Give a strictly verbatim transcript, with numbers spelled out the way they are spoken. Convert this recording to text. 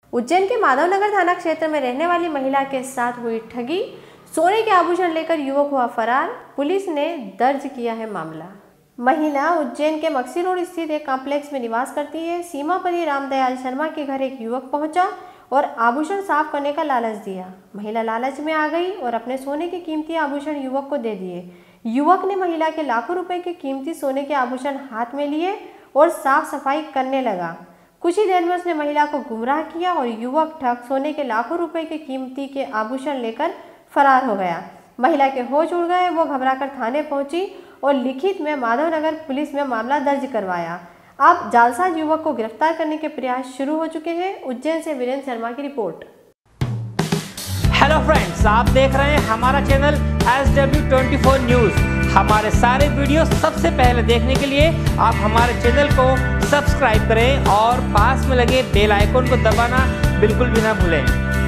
उज्जैन के माधवनगर थाना क्षेत्र में रहने वाली महिला के साथ हुई ठगी, सोने के आभूषण लेकर युवक हुआ फरार, पुलिस ने दर्ज किया है मामला। महिला उज्जैन के मक्सी रोड स्थित एक कॉम्प्लेक्स में निवास करती है। सीमापरी रामदयाल शर्मा के घर एक युवक पहुंचा और आभूषण साफ करने का लालच दिया। महिला लालच में आ गई और अपने सोने के कीमती आभूषण युवक को दे दिए। युवक ने महिला के लाखों रुपए के कीमती सोने के आभूषण हाथ में लिए और साफ सफाई करने लगा। कुछ ही देर में उसने महिला को गुमराह किया और युवक ठग सोने के लाखों रुपए के कीमती के आभूषण लेकर फरार हो गया। महिला के होश उड़ गए। वो घबराकर थाने पहुंची और लिखित में माधवनगर पुलिस में मामला दर्ज करवाया। अब जालसाज युवक को गिरफ्तार करने के प्रयास शुरू हो चुके हैं। उज्जैन से वीरेंद्र शर्मा की रिपोर्ट। हेलो फ्रेंड्स, आप देख रहे हैं हमारा channel S W twenty four news. हमारे सारे वीडियो सबसे पहले देखने के लिए आप हमारे चैनल को सब्सक्राइब करें और पास में लगे बेल आइकन को दबाना बिल्कुल भी ना भूलें।